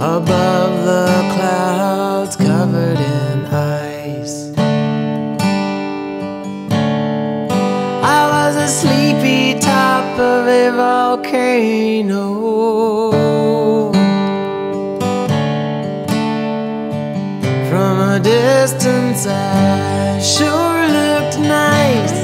above the clouds covered in ice. I was a sleepy top of a volcano. From a distance I sure looked nice.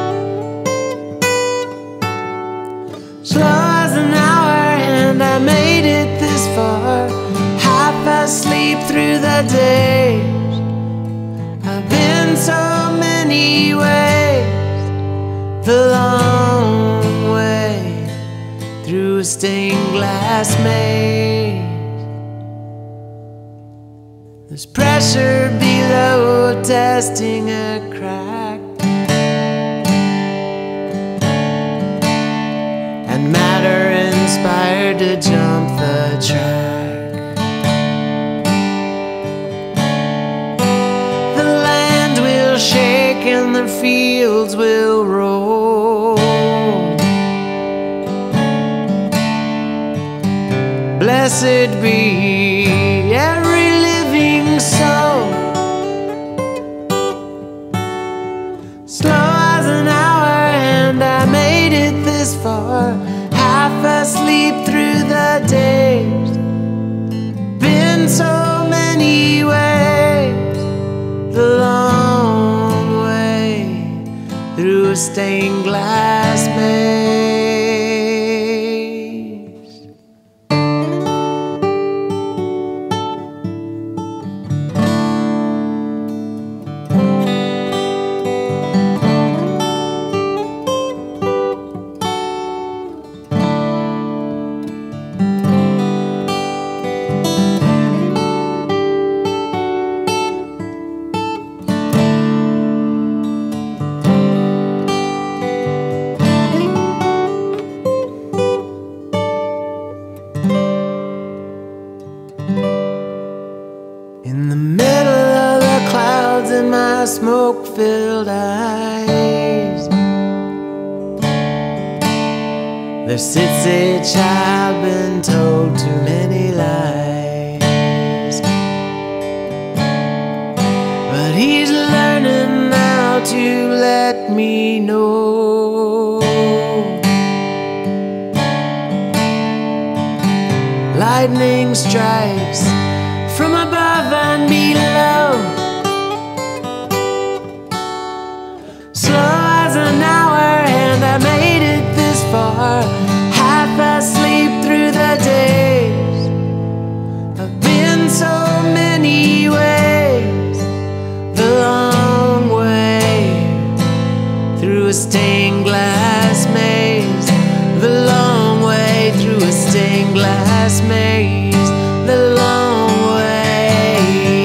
Slow as an hour and I made it this far, half asleep through the days. I've been so many ways, the long way through a stained glass maze. There's pressure below testing a crack, and matter inspired to jump the track. The land will shake and the fields will roll. Blessed be every living soul. Slow as an hour and I made it this far, half asleep through the days. Been so many ways, the long way through a stained glass maze. In the middle of the clouds in my smoke-filled eyes, there sits a child been told too many lies. But he's learning now to let me know. Lightning strikes from above and below. Slow as an hour and I made it this far, half asleep through the days. I've been so many ways, the long way through a stained glass maze. The long way through a stained glass maze. The long way.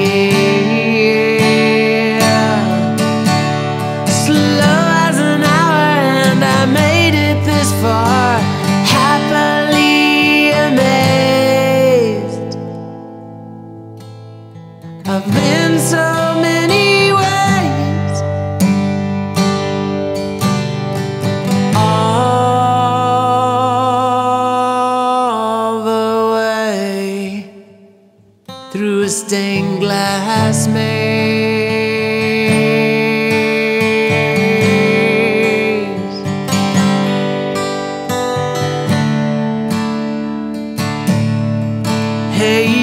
Slow as an hour and I made it this far, happily amazed. I've been so many ways, all the way through a stained glass maze. Hey,